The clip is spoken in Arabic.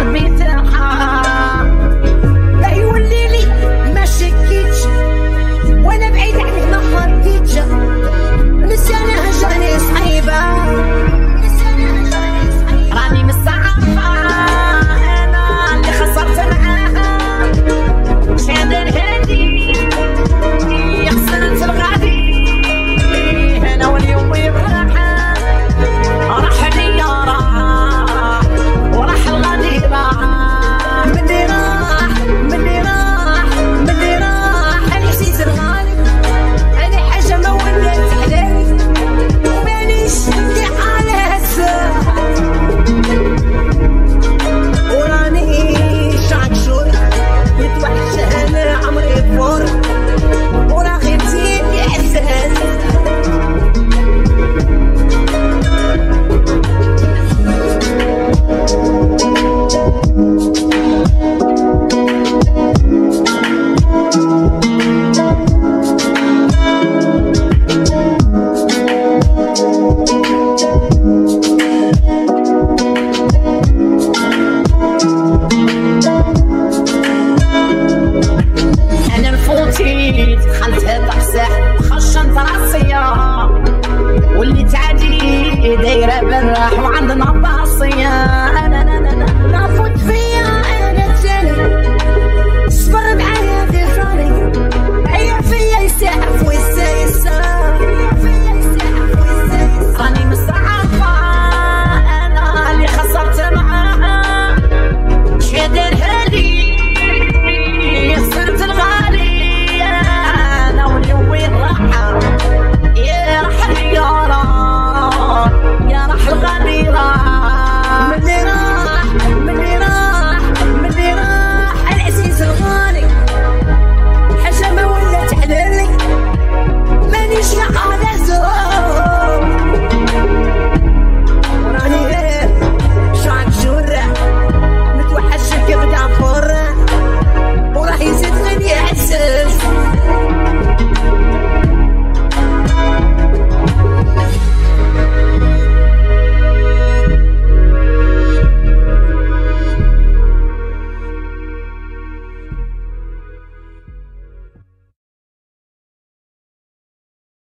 ربي ترحم. لا يولي لي ما شكيتش وانا بعيد عليه ما خبيتش. نسيانه جاني صعيبه راني مستعرفه انا اللي خسرت معاها. شادن هادي خسرت الغادي انا واليوم يفرحها. راح ليا راح وراح الغادي راح. مني راح مني راح مني راح انا حسيت الغالي. انا حاجه ما ولات حلالي مانيش كاع على الساحه. وراني شعك شوي يتوحش انا عمري فور وراه غير زيني احساس. انا الفوتي دخلت تقسح خشنت راسيا واللي تعدي دايره بالراح وعندنا باصيه.